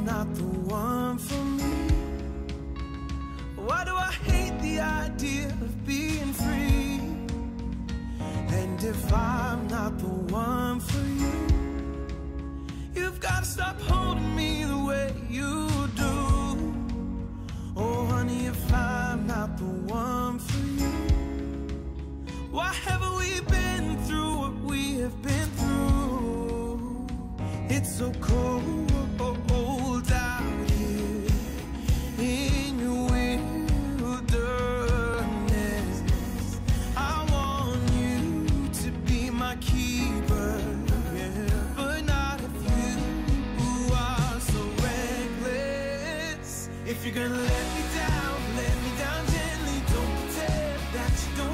I'm not the one for me? Why do I hate the idea of being free? And if I'm not the one for you, you've got to stop holding me the way you do. Oh honey, if I'm not the one for you, why haven't we been through what we have been through? It's so cold out here in your wilderness. I want you to be my keeper, yeah, but not if you are so reckless. If you're gonna let me down gently. Don't pretend that you don't